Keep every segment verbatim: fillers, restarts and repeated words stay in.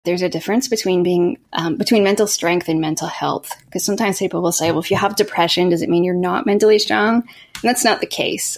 There's a difference between being um, between mental strength and mental health. Because sometimes people will say, well, if you have depression, does it mean you're not mentally strong? And that's not the case.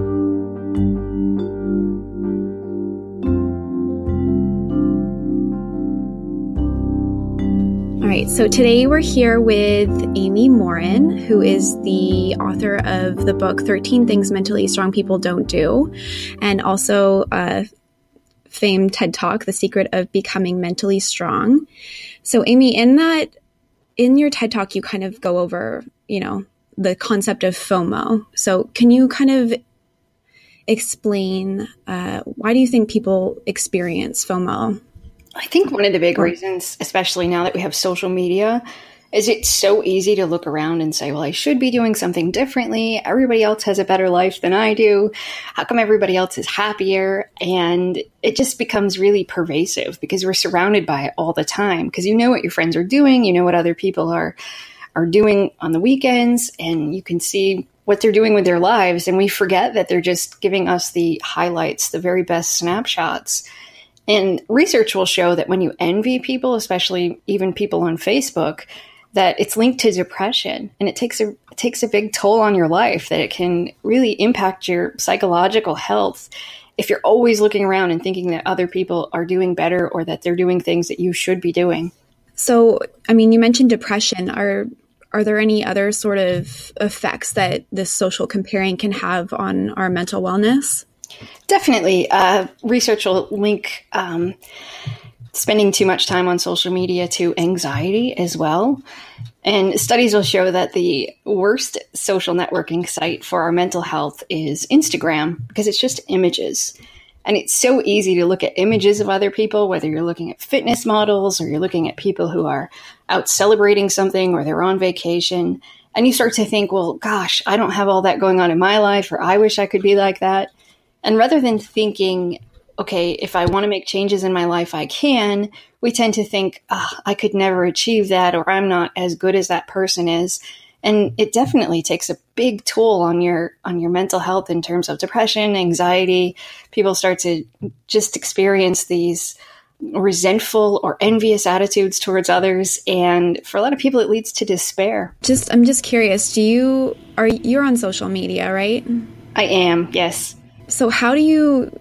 All right, so today we're here with Amy Morin, who is the author of the book thirteen Things Mentally Strong People Don't Do, and also uh, famed TED Talk, The Secret of Becoming Mentally Strong. So Amy, in that, in your TED Talk, you kind of go over, you know, the concept of FOMO. So can you kind of explain, uh, why do you think people experience FOMO? I think one of the big reasons, especially now that we have social media, is it's so easy to look around and say, well, I should be doing something differently. Everybody else has a better life than I do. How come everybody else is happier? And it just becomes really pervasive because we're surrounded by it all the time because you know what your friends are doing. You know what other people are, are doing on the weekends, and you can see what they're doing with their lives. And we forget that they're just giving us the highlights, the very best snapshots. And research will show that when you envy people, especially even people on Facebook, that it's linked to depression, and it takes a it takes a big toll on your life, that it can really impact your psychological health if you're always looking around and thinking that other people are doing better or that they're doing things that you should be doing. So, I mean, you mentioned depression. Are are there any other sort of effects that this social comparing can have on our mental wellness? Definitely. Uh, research will link um, spending too much time on social media to anxiety as well. And studies will show that the worst social networking site for our mental health is Instagram, because it's just images. And it's so easy to look at images of other people, whether you're looking at fitness models or you're looking at people who are out celebrating something or they're on vacation. And you start to think, well, gosh, I don't have all that going on in my life, or I wish I could be like that. And rather than thinking, okay, if I want to make changes in my life, I can, we tend to think, oh, I could never achieve that, or I'm not as good as that person is. And it definitely takes a big toll on your on your mental health in terms of depression, anxiety. People start to just experience these resentful or envious attitudes towards others. And for a lot of people, it leads to despair. Just, I'm just curious, do you, are you're on social media, right? I am, yes. So how do you,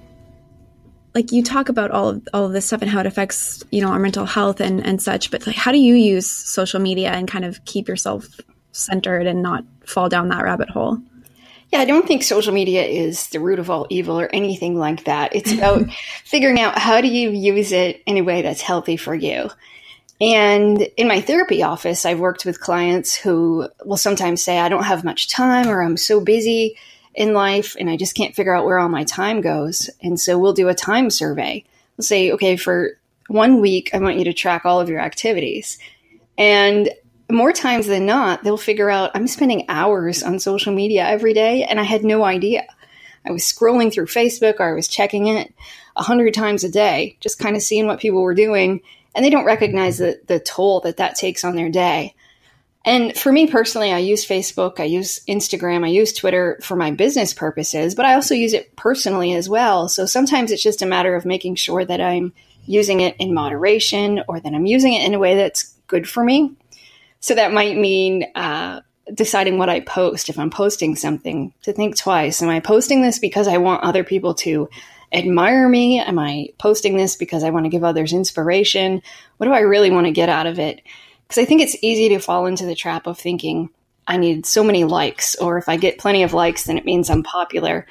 like, you talk about all of all of this stuff and how it affects, you know, our mental health and, and such, but like, how do you use social media and kind of keep yourself centered and not fall down that rabbit hole? Yeah, I don't think social media is the root of all evil or anything like that. It's about figuring out how do you use it in a way that's healthy for you. And in my therapy office, I've worked with clients who will sometimes say, I don't have much time, or I'm so busy in life and I just can't figure out where all my time goes. And so we'll do a time survey. We'll say, okay, for one week, I want you to track all of your activities. And more times than not, they'll figure out I'm spending hours on social media every day and I had no idea. I was scrolling through Facebook, or I was checking it a hundred times a day, just kind of seeing what people were doing. And they don't recognize the, the toll that that takes on their day. And for me personally, I use Facebook, I use Instagram, I use Twitter for my business purposes, but I also use it personally as well. So sometimes it's just a matter of making sure that I'm using it in moderation, or that I'm using it in a way that's good for me. So that might mean uh, deciding what I post. If I'm posting something, to think twice. Am I posting this because I want other people to admire me? Am I posting this because I want to give others inspiration? What do I really want to get out of it? Because I think it's easy to fall into the trap of thinking I need so many likes, or if I get plenty of likes, then it means I'm popular.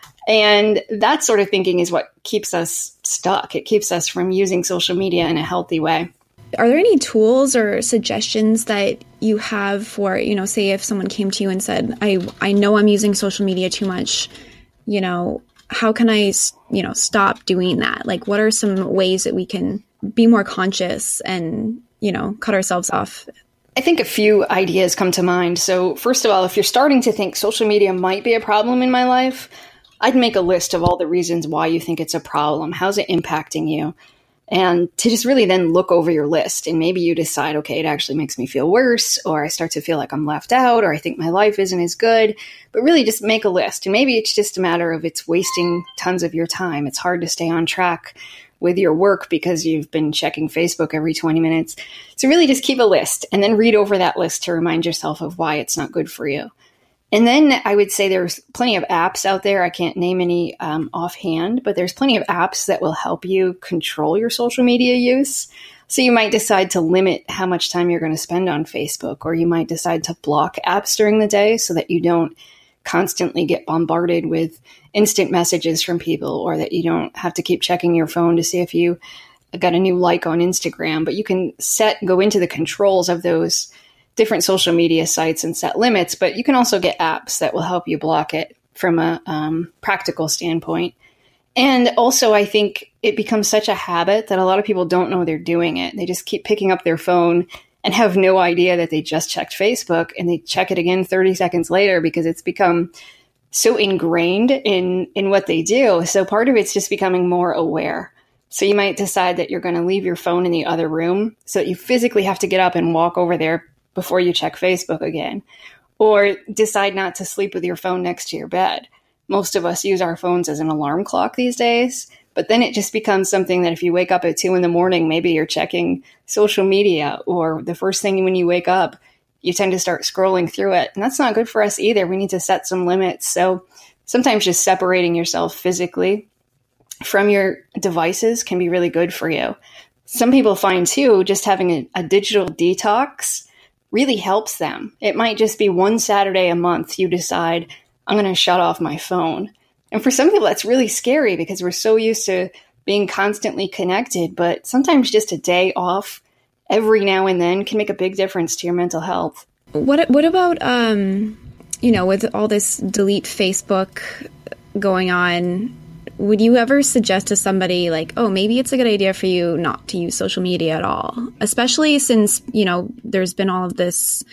And that sort of thinking is what keeps us stuck. It keeps us from using social media in a healthy way. Are there any tools or suggestions that you have for, you know, say if someone came to you and said, I, I know I'm using social media too much, you know, how can I, you know, stop doing that? Like, what are some ways that we can be more conscious and, you know, cut ourselves off? I think a few ideas come to mind. So first of all, if you're starting to think social media might be a problem in my life, I'd make a list of all the reasons why you think it's a problem. How's it impacting you? And to just really then look over your list, and maybe you decide, okay, it actually makes me feel worse, or I start to feel like I'm left out, or I think my life isn't as good, but really just make a list. And maybe it's just a matter of it's wasting tons of your time. It's hard to stay on track with your work because you've been checking Facebook every twenty minutes. So really just keep a list and then read over that list to remind yourself of why it's not good for you. And then I would say there's plenty of apps out there. I can't name any um, offhand, but there's plenty of apps that will help you control your social media use. So you might decide to limit how much time you're going to spend on Facebook, or you might decide to block apps during the day so that you don't constantly get bombarded with instant messages from people, or that you don't have to keep checking your phone to see if you got a new like on Instagram. But you can set, go into the controls of those different social media sites and set limits, but you can also get apps that will help you block it from a um, practical standpoint. And also, I think it becomes such a habit that a lot of people don't know they're doing it. They just keep picking up their phone and have no idea that they just checked Facebook, and they check it again thirty seconds later because it's become so ingrained in, in what they do. So part of it's just becoming more aware. So you might decide that you're going to leave your phone in the other room so that you physically have to get up and walk over there before you check Facebook again, or decide not to sleep with your phone next to your bed. Most of us use our phones as an alarm clock these days, but then it just becomes something that if you wake up at two in the morning, maybe you're checking social media, or the first thing when you wake up, you tend to start scrolling through it. And that's not good for us either. We need to set some limits. So sometimes just separating yourself physically from your devices can be really good for you. Some people find too, just having a, a digital detox really helps them. It might just be one Saturday a month you decide, I'm going to shut off my phone. And for some people, that's really scary because we're so used to being constantly connected. But sometimes just a day off every now and then can make a big difference to your mental health. What What about, um, you know, with all this delete Facebook going on, would you ever suggest to somebody like, oh, maybe it's a good idea for you not to use social media at all, especially since, you know, there's been all of this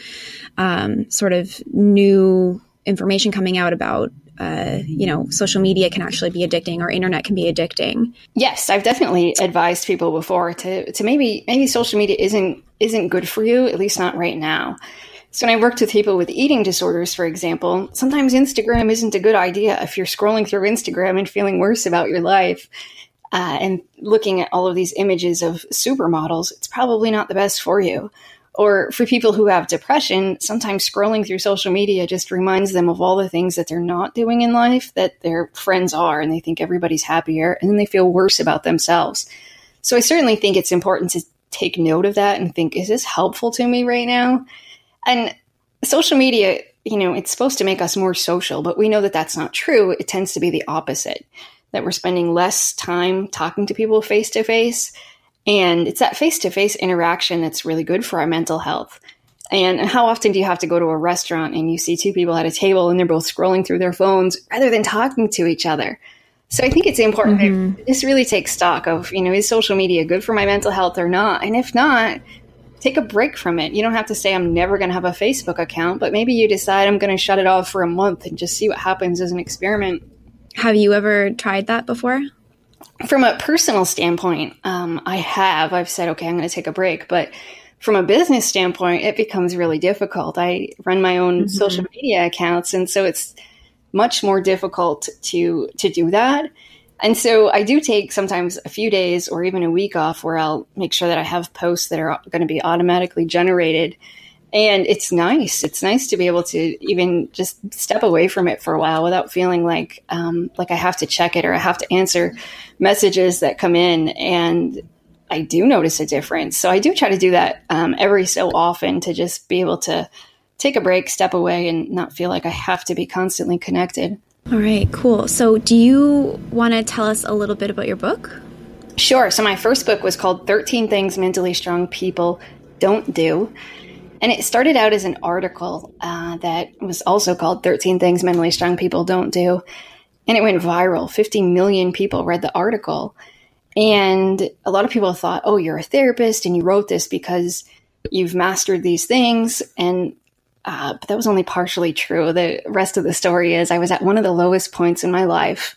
um, sort of new information coming out about, uh, you know, social media can actually be addicting, or internet can be addicting? Yes, I've definitely advised people before to to maybe maybe social media isn't isn't good for you, at least not right now. So when I worked with people with eating disorders, for example, sometimes Instagram isn't a good idea. If you're scrolling through Instagram and feeling worse about your life uh, and looking at all of these images of supermodels, it's probably not the best for you. Or for people who have depression, sometimes scrolling through social media just reminds them of all the things that they're not doing in life that their friends are, and they think everybody's happier, and then they feel worse about themselves. So I certainly think it's important to take note of that and think, is this helpful to me right now? And social media, you know, it's supposed to make us more social, but we know that that's not true. It tends to be the opposite, that we're spending less time talking to people face to face. And it's that face to face interaction that's really good for our mental health. And how often do you have to go to a restaurant and you see two people at a table and they're both scrolling through their phones rather than talking to each other? So I think it's important mm-hmm. to just really take stock of, you know, is social media good for my mental health or not? And if not, take a break from it. You don't have to say, I'm never going to have a Facebook account, but maybe you decide I'm going to shut it off for a month and just see what happens as an experiment. Have you ever tried that before? From a personal standpoint, um, I have. I've said, okay, I'm going to take a break. But from a business standpoint, it becomes really difficult. I run my own mm-hmm. social media accounts, and so it's much more difficult to to do that. And so I do take sometimes a few days or even a week off where I'll make sure that I have posts that are going to be automatically generated. And it's nice. It's nice to be able to even just step away from it for a while without feeling like um, like I have to check it or I have to answer messages that come in. And I do notice a difference. So I do try to do that um, every so often to just be able to take a break, step away, and not feel like I have to be constantly connected. All right, cool. So do you want to tell us a little bit about your book? Sure. So my first book was called thirteen Things Mentally Strong People Don't Do. And it started out as an article uh, that was also called thirteen Things Mentally Strong People Don't Do. And it went viral. fifty million people read the article. And a lot of people thought, oh, you're a therapist and you wrote this because you've mastered these things. And Uh, but that was only partially true. The rest of the story is I was at one of the lowest points in my life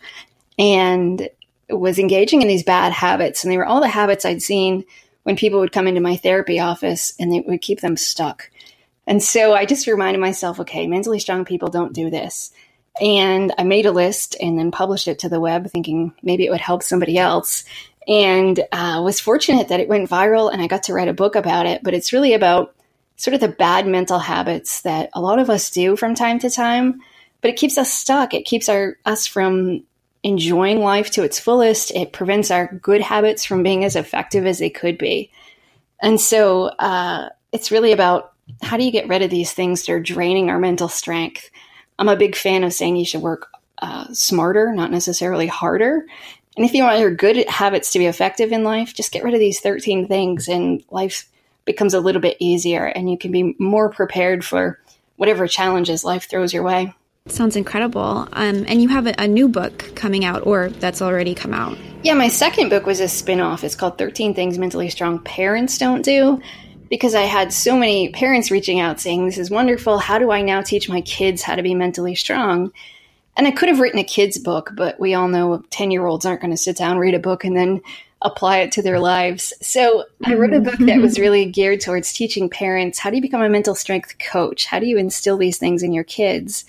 and was engaging in these bad habits. And they were all the habits I'd seen when people would come into my therapy office, and they would keep them stuck. And so I just reminded myself, okay, mentally strong people don't do this. And I made a list and then published it to the web thinking maybe it would help somebody else. and uh, was fortunate that it went viral and I got to write a book about it. But it's really about sort of the bad mental habits that a lot of us do from time to time, but it keeps us stuck. It keeps our us from enjoying life to its fullest. It prevents our good habits from being as effective as they could be. And so uh, it's really about how do you get rid of these things that are draining our mental strength? I'm a big fan of saying you should work uh, smarter, not necessarily harder. And if you want your good habits to be effective in life, just get rid of these thirteen things and life becomes a little bit easier and you can be more prepared for whatever challenges life throws your way. Sounds incredible. Um, and you have a, a new book coming out, or that's already come out. Yeah, my second book was a spin-off. It's called thirteen Things Mentally Strong Parents Don't Do, because I had so many parents reaching out saying, this is wonderful. How do I now teach my kids how to be mentally strong? And I could have written a kid's book, but we all know ten-year-olds aren't going to sit down, read a book, and then apply it to their lives. So I wrote a book that was really geared towards teaching parents, how do you become a mental strength coach? How do you instill these things in your kids?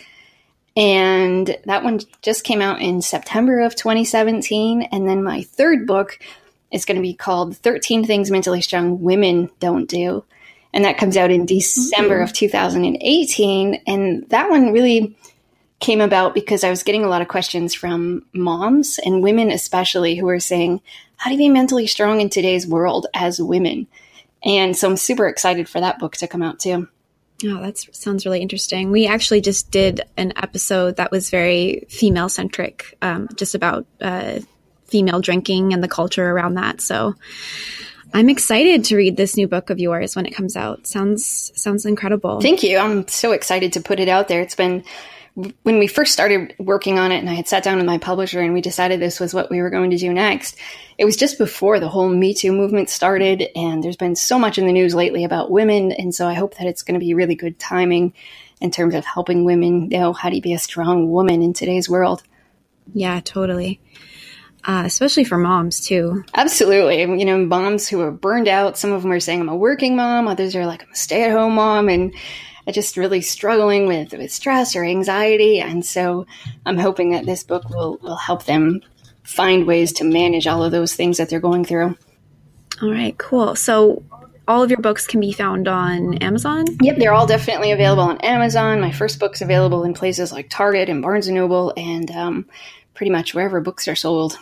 And that one just came out in September of twenty seventeen. And then my third book is going to be called thirteen Things Mentally Strong Women Don't Do. And that comes out in December mm-hmm. of two thousand eighteen. And that one really came about because I was getting a lot of questions from moms and women especially who were saying, how do you be mentally strong in today's world as women? And so I'm super excited for that book to come out too. Oh, that sounds really interesting. We actually just did an episode that was very female centric, um, just about uh, female drinking and the culture around that. So I'm excited to read this new book of yours when it comes out. Sounds sounds incredible. Thank you. I'm so excited to put it out there. It's been when we first started working on it and I had sat down with my publisher and we decided this was what we were going to do next, it was just before the whole Me Too movement started. And there's been so much in the news lately about women. And so I hope that it's going to be really good timing in terms of helping women know how to be a strong woman in today's world. Yeah, totally. Uh, especially for moms too. Absolutely. You know, moms who are burned out, some of them are saying I'm a working mom. Others are like, I'm a stay-at-home mom. And I just really struggling with, with stress or anxiety. And so I'm hoping that this book will, will help them find ways to manage all of those things that they're going through. All right, cool. So all of your books can be found on Amazon? Yep, they're all definitely available on Amazon. My first book's available in places like Target and Barnes and Noble and um, pretty much wherever books are sold.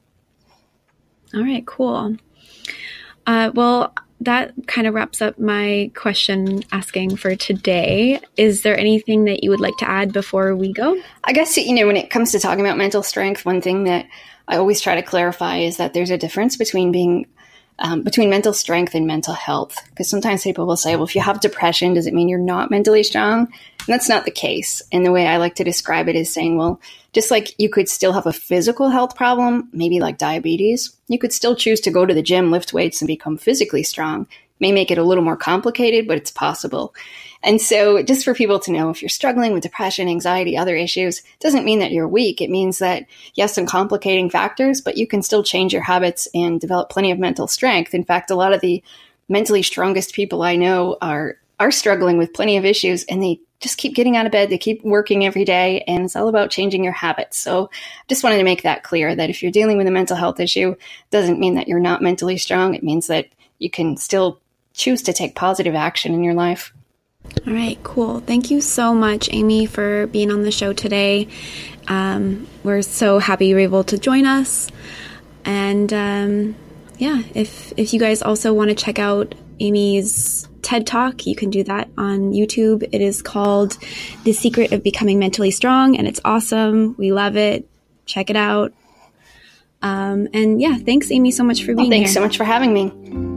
All right, cool. Uh, well, that kind of wraps up my question asking for today. Is there anything that you would like to add before we go? I guess, you know, when it comes to talking about mental strength, one thing that I always try to clarify is that there's a difference between being um, between mental strength and mental health. Because sometimes people will say, well, if you have depression, does it mean you're not mentally strong? And that's not the case. And the way I like to describe it is saying, well, just like you could still have a physical health problem, maybe like diabetes, you could still choose to go to the gym, lift weights, and become physically strong. It may make it a little more complicated, but it's possible. And so just for people to know, if you're struggling with depression, anxiety, other issues, it doesn't mean that you're weak. It means that, yes, some complicating factors, but you can still change your habits and develop plenty of mental strength. In fact, a lot of the mentally strongest people I know are are struggling with plenty of issues, and they just keep getting out of bed. They keep working every day, and it's all about changing your habits. So just wanted to make that clear, that if you're dealing with a mental health issue, it doesn't mean that you're not mentally strong. It means that you can still choose to take positive action in your life. All right, cool. Thank you so much, Amy, for being on the show today. Um, we're so happy you were able to join us. And um, yeah, if if you guys also want to check out Amy's TED Talk, you can do that on YouTube. It is called The Secret of Becoming Mentally Strong, and it's awesome. We love it. Check it out. Um, and yeah, thanks, Amy, so much for being well, thanks here. Thanks so much for having me.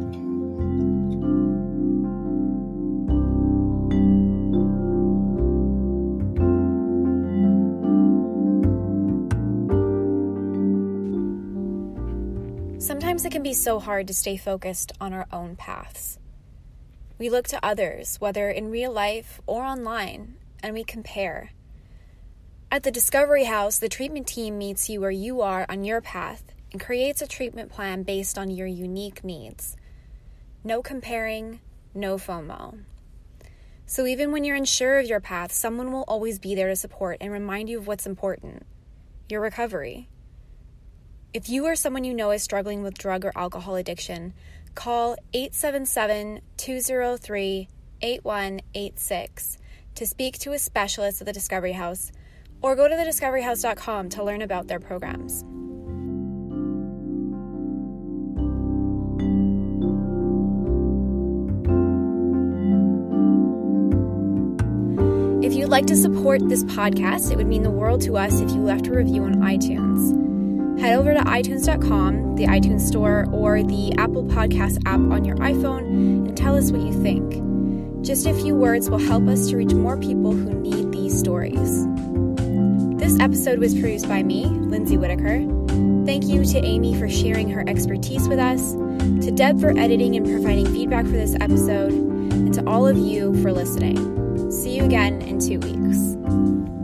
Sometimes it can be so hard to stay focused on our own paths. We look to others, whether in real life or online, and we compare. At the Discovery House, the treatment team meets you where you are on your path and creates a treatment plan based on your unique needs. No comparing, no FOMO. So even when you're unsure of your path, someone will always be there to support and remind you of what's important, your recovery. If you or someone you know is struggling with drug or alcohol addiction, call eight seven seven, two zero three, eight one eight six to speak to a specialist at the Discovery House, or go to the discovery house dot com to learn about their programs. If you'd like to support this podcast, it would mean the world to us if you left a review on iTunes. Head over to i tunes dot com, the iTunes store, or the Apple Podcast app on your iPhone and tell us what you think. Just a few words will help us to reach more people who need these stories. This episode was produced by me, Lindsay Whitaker. Thank you to Amy for sharing her expertise with us, to Deb for editing and providing feedback for this episode, and to all of you for listening. See you again in two weeks.